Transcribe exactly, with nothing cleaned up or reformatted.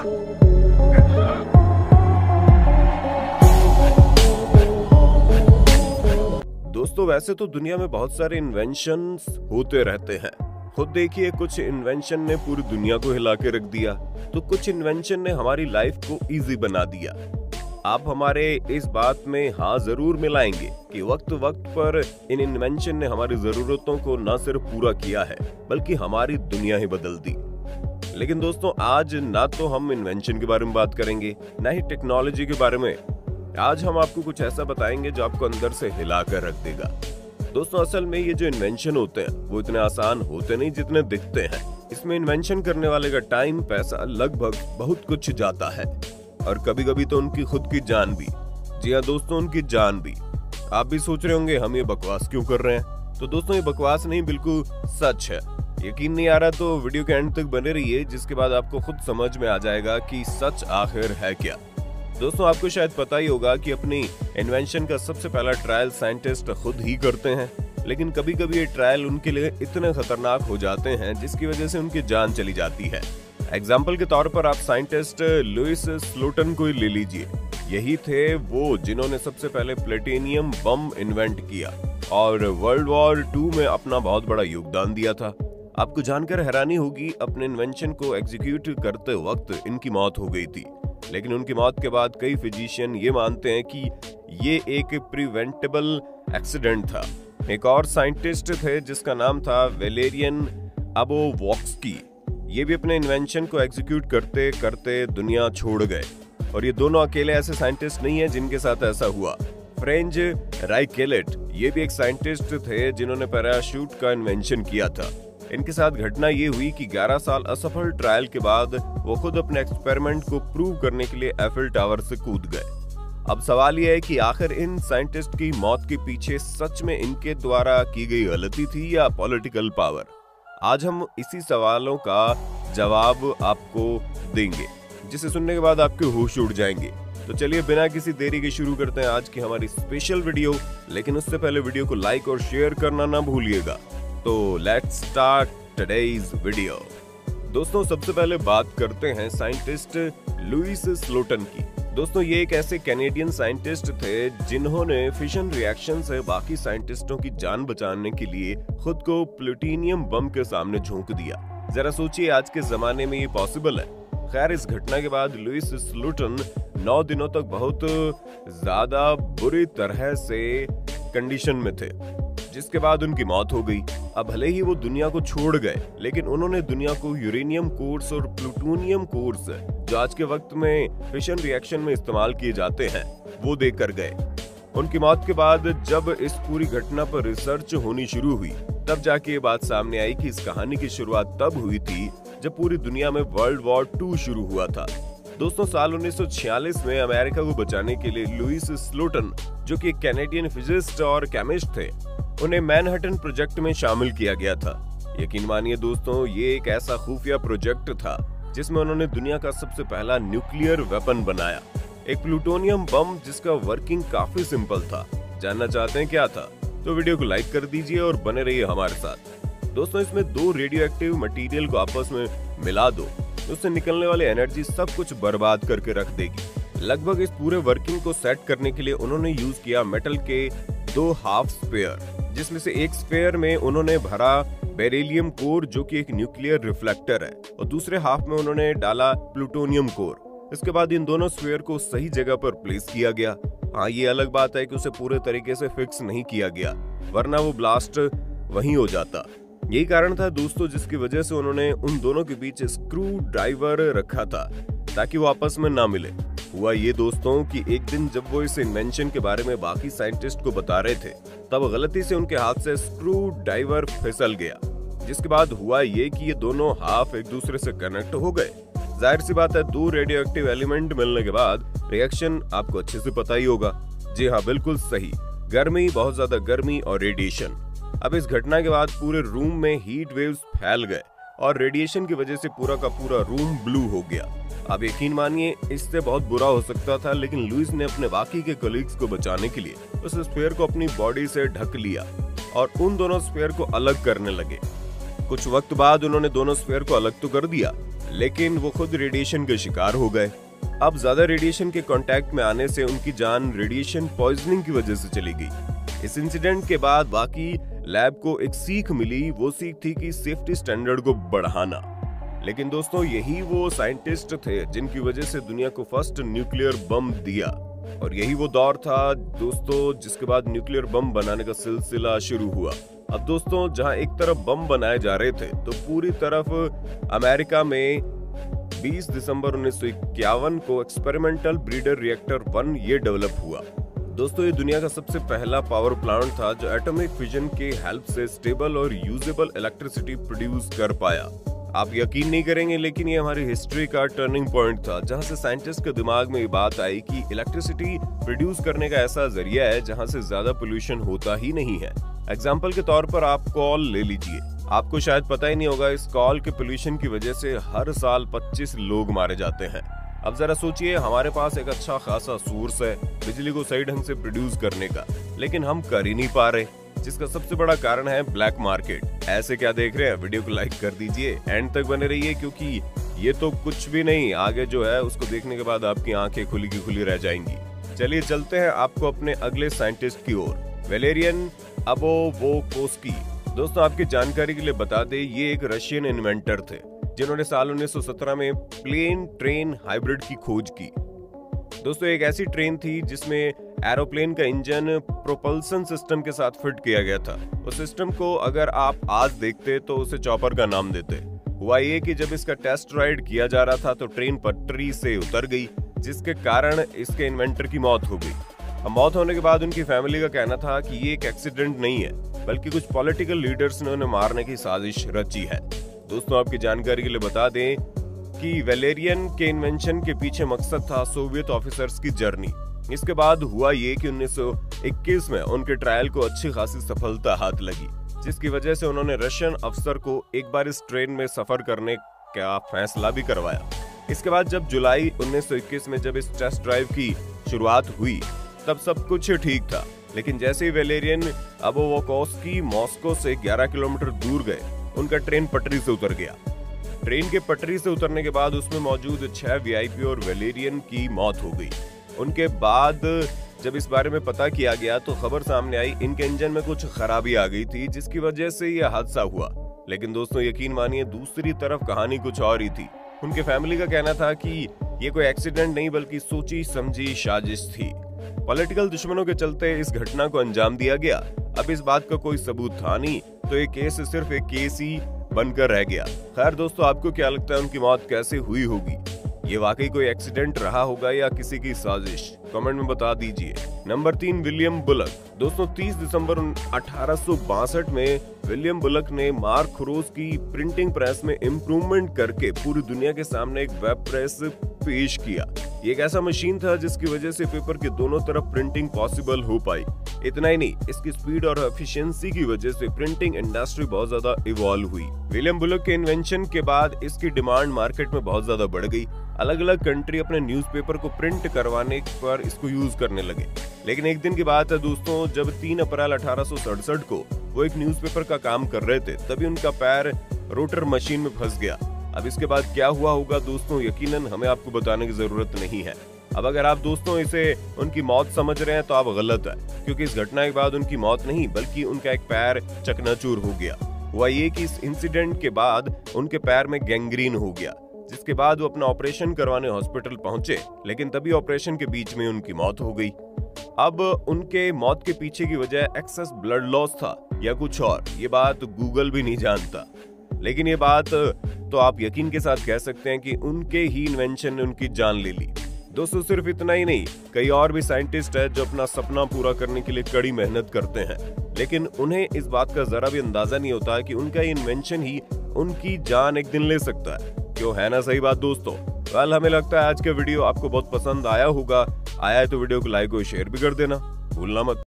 दोस्तों, वैसे तो दुनिया में बहुत सारे इन्वेंशंस होते रहते हैं। खुद देखिए, कुछ इन्वेंशन ने पूरी दुनिया को हिला के रख दिया, तो कुछ इन्वेंशन ने हमारी लाइफ को इजी बना दिया। आप हमारे इस बात में हाँ जरूर मिलाएंगे कि वक्त वक्त पर इन इन्वेंशन ने हमारी जरूरतों को न सिर्फ पूरा किया है, बल्कि हमारी दुनिया ही बदल दी। लेकिन दोस्तों, आज ना तो हम इन्वेंशन के बारे में बात करेंगे, ना ही टेक्नोलॉजी के बारे में। आज हम आपको कुछ ऐसा बताएंगे जो आपको अंदर से हिला कर रख देगा। दोस्तों, असल में ये जो इन्वेंशन होते हैं वो इतने आसान होते नहीं जितने दिखते हैं। इसमें इन्वेंशन करने वाले का टाइम, पैसा, लगभग बहुत कुछ जाता है, और कभी कभी तो उनकी खुद की जान भी। जी हाँ दोस्तों, उनकी जान भी। आप भी सोच रहे होंगे हम ये बकवास क्यों कर रहे हैं। तो दोस्तों, ये बकवास नहीं, बिल्कुल सच है। यकीन नहीं आ रहा तो वीडियो के एंड तक बने रहिए, जिसके बाद आपको खुद समझ में आ जाएगा कि सच आखिर है क्या। दोस्तों, आपको शायद पता ही होगा कि अपनी इन्वेंशन का सबसे पहला ट्रायल साइंटिस्ट खुद ही करते हैं, लेकिन कभी कभी ये ट्रायल उनके लिए इतने खतरनाक हो जाते हैं जिसकी वजह से उनकी जान चली जाती है। एग्जाम्पल के तौर पर आप साइंटिस्ट लुइस स्लोटन को ही ले लीजिए। यही थे वो जिन्होंने सबसे पहले प्लेटिनियम बम इन्वेंट किया और वर्ल्ड वॉर टू में अपना बहुत बड़ा योगदान दिया था। आपको जानकर हैरानी होगी, अपने इन्वेंशन को एग्जीक्यूट करते वक्त इनकी मौत हो गई थी, लेकिन उनकी मौत के बाद कई फिजिशियन ये मानते हैं कि ये एक प्रिवेंटेबल एक्सीडेंट था। एक और साइंटिस्ट थे जिसका नाम था वैलेरियन अबोवॉक्स्की। ये भी अपने इन्वेंशन को एग्जीक्यूट करते करते दुनिया छोड़ गए, और ये दोनों अकेले ऐसे साइंटिस्ट नहीं है जिनके साथ ऐसा हुआ। फ्रेंच राइकेलेट ये भी एक साइंटिस्ट थे जिन्होंने पैराशूट का इन्वेंशन किया था। इनके साथ घटना ये हुई कि ग्यारह साल असफल ट्रायल के बाद वो खुद अपने एक्सपेरिमेंट को प्रूव करने के लिए एफिल टावर से कूद गए। अब सवाल ये है कि आखिर इन साइंटिस्ट की मौत के पीछे सच में इनके द्वारा की गई गलती थी या पॉलिटिकल पावर। आज हम इसी सवालों का जवाब आपको देंगे, जिसे सुनने के बाद आपके होश उड़ जाएंगे। तो चलिए बिना किसी देरी के शुरू करते हैं आज की हमारी स्पेशल वीडियो। लेकिन उससे पहले वीडियो को लाइक और शेयर करना ना भूलिएगा। तो लेट्स स्टार्ट टुडेज वीडियो। दोस्तों, सबसे पहले बात करते हैं साइंटिस्ट लुइस स्लोटन की। दोस्तों, ये एक ऐसे कैनेडियन साइंटिस्ट थे जिन्होंने फिशन रिएक्शन से बाकी साइंटिस्टों की जान बचाने के लिए खुद को प्लूटोनियम बम के सामने झोंक दिया। जरा सोचिए, आज के जमाने में ये पॉसिबल है। खैर, इस घटना के बाद लुइस स्लोटन नौ दिनों तक बहुत ज्यादा बुरी तरह से कंडीशन में थे, जिसके बाद उनकी मौत हो गई। अब भले ही वो दुनिया को छोड़ गए, लेकिन उन्होंने दुनिया को यूरेनियम कोर्स और प्लूटोनियम कोर्स, जो आज के वक्त में फिशन रिएक्शन में इस्तेमाल किए जाते हैं, वो देकर गए। उनकी मौत के बाद जब इस पूरी घटना पर रिसर्च होनी शुरू हुई, तब जाके ये बात सामने आई कि इस कहानी की शुरुआत तब हुई थी जब पूरी दुनिया में वर्ल्ड वॉर टू शुरू हुआ था। दोस्तों, साल उन्नीस सौ छियालीस में अमेरिका को बचाने के लिए लुइस स्लोटन, जो कि एक कैनेडियन फिजिस्ट और केमिस्ट थे, उन्हें मैनहट्टन प्रोजेक्ट में शामिल किया गया था। यकीन मानिए दोस्तों, ये एक ऐसा खुफिया प्रोजेक्ट था जिसमें उन्होंने दुनिया का सबसे पहला न्यूक्लियर वेपन बनाया, एक प्लूटोनियम बम जिसका वर्किंग काफी सिंपल था। जानना चाहते हैं क्या था? तो वीडियो को लाइक कर दीजिए और बने रहिए हमारे साथ। दोस्तों, इसमें दो रेडियो एक्टिव मटेरियल को आपस में मिला दो, उससे निकलने वाली एनर्जी सब कुछ बर्बाद करके रख देगी। लगभग इस पूरे वर्किंग को सेट करने के लिए उन्होंने यूज किया मेटल के दो हाफ स्पेयर, जिसमें से एक स्पेयर में उन्होंने भरा बेरिलियम कोर, जो कि एक न्यूक्लियर रिफ्लेक्टर है, और दूसरे हाफ में उन्होंने डाला प्लूटोनियम कोर। इसके बाद इन दोनों स्फीयर को सही जगह पर प्लेस किया गया। हाँ, ये अलग बात है कि उसे पूरे तरीके से फिक्स नहीं किया गया, वरना वो ब्लास्ट वहीं हो जाता। यही कारण था दोस्तों जिसकी वजह से उन्होंने उन दोनों के बीच स्क्रू ड्राइवर रखा था, ताकि वो आपस में ना मिले। हुआ ये दोस्तों कि एक दिन जब वो इस इन्वेंशन के बारे में बाकी साइंटिस्ट को बता रहे थे, तब गलती से उनके हाथ से स्क्रू ड्राइवर फिसल गया, जिसके बाद हुआ ये कि ये दोनों हाफ एक दूसरे से कनेक्ट हो गए। जाहिर सी बात है, दो रेडियो एक्टिव एलिमेंट मिलने के बाद रिएक्शन आपको अच्छे से पता ही होगा। जी हाँ, बिल्कुल सही, गर्मी, बहुत ज्यादा गर्मी और रेडिएशन। अब इस घटना के बाद पूरे रूम में हीट वेव्स फैल गए और रेडिएशन की वजह से पूरा का पूरा रूम ब्लू हो गया। अब यकीन मानिए, इससे बहुत बुरा हो सकता था, लेकिन लुइस ने अपने बाकी के कलीग्स को बचाने के लिए उस स्फीयर को अपनी बॉडी से ढक लिया और उन दोनों स्फीयर को अलग करने लगे। कुछ वक्त बाद उन्होंने दोनों स्फीयर को अलग तो कर दिया, लेकिन वो खुद रेडिएशन के शिकार हो गए। अब ज्यादा रेडिएशन के कांटेक्ट में आने से उनकी जान रेडिएशन पॉइजनिंग की वजह से चली गई। इस इंसिडेंट के बाद बाकी लैब को एक सीख मिली, वो सीख थी कि सेफ्टी स्टैंडर्ड को बढ़ाना। लेकिन दोस्तों यही वो साइंटिस्ट थे जिनकी वजह से दुनिया को फर्स्ट न्यूक्लियर बम दिया, और यही वो दौर था दोस्तों जिसके बाद न्यूक्लियर बम बनाने का सिलसिला शुरू हुआ। अब दोस्तों जहां एक तरफ बम बनाए जा रहे थे तो पूरी तरफ अमेरिका में बीस दिसंबर उन्नीस सौ इक्यावन को एक्सपेरिमेंटल ब्रीडर रिएक्टर वन ये डेवलप हुआ। दोस्तों ये दुनिया का सबसे पहला पावर प्लांट था जो एटॉमिक फिजन के हेल्प से स्टेबल और यूजेबल इलेक्ट्रिसिटी प्रोड्यूस कर पाया। आप यकीन नहीं करेंगे लेकिन ये हमारी हिस्ट्री का टर्निंग पॉइंट था, जहां से साइंटिस्ट के दिमाग में ये बात आई कि इलेक्ट्रिसिटी प्रोड्यूस करने का ऐसा जरिया है जहां से ज्यादा पोल्यूशन होता ही नहीं है। एग्जाम्पल के तौर पर आप कॉल ले लीजिए, आपको शायद पता ही नहीं होगा इस कॉल के पोल्यूशन की वजह से हर साल पच्चीस लोग मारे जाते हैं। अब जरा सोचिए, हमारे पास एक अच्छा खासा सोर्स है बिजली को सही ढंग से प्रोड्यूस करने का, लेकिन हम कर ही नहीं पा रहे, जिसका सबसे बड़ा कारण है ब्लैक मार्केट। ऐसे क्या देख रहे हैं? वीडियो को लाइक कर दीजिए, एंड तक बने रहिए क्योंकि ये तो कुछ भी नहीं, आगे जो है उसको देखने के बाद आपकी आंखें खुली की खुली रह जाएंगी। चलिए चलते हैं आपको अपने अगले साइंटिस्ट की ओर, वैलेरियन अबोवोकोस्की। दोस्तों आपकी जानकारी के लिए बता दें, ये एक रशियन इन्वेंटर थे जिन्होंने साल उन्नीस सौ सत्रह में प्लेन ट्रेन हाइब्रिड की खोज की। दोस्तों एक ऐसी ट्रेन थी जिसमें एरोप्लेन का इंजन प्रोपल्सन सिस्टम के साथ फिट किया गया था। उस सिस्टम को अगर आप आज देखते तो उसे चॉपर का नाम देते। हुआ ये कि जब इसका टेस्ट राइड किया जा रहा था तो ट्रेन पटरी से उतर गई, जिसके कारण इसके इन्वेंटर की मौत हो गई। अब मौत होने के बाद उनकी फैमिली का कहना था कि ये एक एक्सीडेंट नहीं है, बल्कि कुछ पॉलिटिकल लीडर्स ने उन्हें मारने की साजिश रची है। दोस्तों आपकी जानकारी के लिए बता दें कि वैलेरियन के इन्वेंशन के पीछे मकसद था सोवियत ऑफिसर्स की जर्नी। इसके बाद हुआ ये कि उन्नीस सौ इक्कीस में उनके ट्रायल को अच्छी खासी सफलता हाथ लगी, जिसकी वजह से उन्होंने रशियन अफसर को एक बार इस ट्रेन में सफर करने का फैसला भी करवाया। इसके बाद जब जुलाई उन्नीस सौ इक्कीस में जब इस टेस्ट ड्राइव की शुरुआत हुई तब सब कुछ ठीक था, लेकिन जैसे ही वैलेरियन अबोवोकोस्की मॉस्को से ग्यारह किलोमीटर दूर गए, उनका ट्रेन पटरी से उतर गया। ट्रेन के पटरी से उतरने के बाद उसमें मौजूद छह वीआईपी और वैलेरियन की मौत हो गई। उनके बाद जब इस बारे में पता किया गया तो खबर सामने आई इनके इंजन में कुछ खराबी आ गई थी, जिसकी वजह से यह हादसा हुआ। लेकिन दोस्तों यकीन मानिए दूसरी तरफ कहानी कुछ और ही थी। उनके फैमिली का कहना था कि ये कोई एक्सीडेंट नहीं बल्कि सोची समझी साजिश थी। पॉलिटिकल दुश्मनों के चलते इस घटना को अंजाम दिया गया। अब इस बात का कोई सबूत था नहीं, तो ये केस सिर्फ एक केस ही बनकर रह गया। खैर दोस्तों आपको क्या लगता है उनकी मौत कैसे हुई होगी? ये वाकई कोई एक्सीडेंट रहा होगा या किसी की साजिश? कमेंट में बता दीजिए। नंबर तीन, विलियम बुलक। दोस्तों तीस दिसंबर अठारह सौ बासठ में विलियम बुलक ने मार्क रोज की प्रिंटिंग प्रेस में इम्प्रूवमेंट करके पूरी दुनिया के सामने एक वेब प्रेस पेश किया। ये एक ऐसा मशीन था जिसकी वजह से पेपर के दोनों तरफ प्रिंटिंग पॉसिबल हो पाई। इतना ही नहीं, इसकी स्पीड और एफिशिएंसी की वजह से प्रिंटिंग इंडस्ट्री बहुत ज्यादा इवॉल्व हुई। विलियम बुलक के इन्वेंशन के बाद इसकी डिमांड मार्केट में बहुत ज्यादा बढ़ गई। अलग अलग कंट्री अपने न्यूज़पेपर को प्रिंट करवाने पर इसको यूज करने लगे। लेकिन एक दिन की बात है दोस्तों, जब तीन अप्रैल अठारह सौ सड़सठ को वो एक न्यूज़पेपर का काम कर रहे थे, तभी उनका पैर रोटर मशीन में फंस गया। अब इसके बाद क्या हुआ होगा दोस्तों, यकीनन हमें आपको बताने की जरूरत नहीं है। अब अगर आप दोस्तों इसे उनकी मौत समझ रहे हैं तो आप गलत है, क्योंकि इस घटना के बाद उनकी मौत नहीं बल्कि उनका एक पैर चकनाचूर हो गया। हुआ ये कि इस इंसिडेंट के बाद उनके पैर में गैंग्रीन हो गया, जिसके बाद वो अपना ऑपरेशन करवाने हॉस्पिटल पहुंचे, लेकिन तभी ऑपरेशन के बीच में उनकी मौत हो गई। अब उनके मौत के पीछे की वजह एक्सेस ब्लड लॉस था या कुछ और, ये बात गूगल भी नहीं जानता। लेकिन ये बात तो आप यकीन के साथ कह सकते हैं कि उनके ही इन्वेंशन ने उनकी जान ले ली। दोस्तों सिर्फ इतना ही नहीं, कई और भी साइंटिस्ट हैं जो अपना सपना पूरा करने के लिए कड़ी मेहनत करते हैं, लेकिन उन्हें इस बात का जरा भी अंदाजा नहीं होता कि उनका इन्वेंशन ही उनकी जान एक दिन ले सकता है। क्यों, है ना सही बात दोस्तों? वेल हमें लगता है आज का वीडियो आपको बहुत पसंद आया होगा। आया है तो वीडियो को लाइक और शेयर भी कर देना भूलना मत।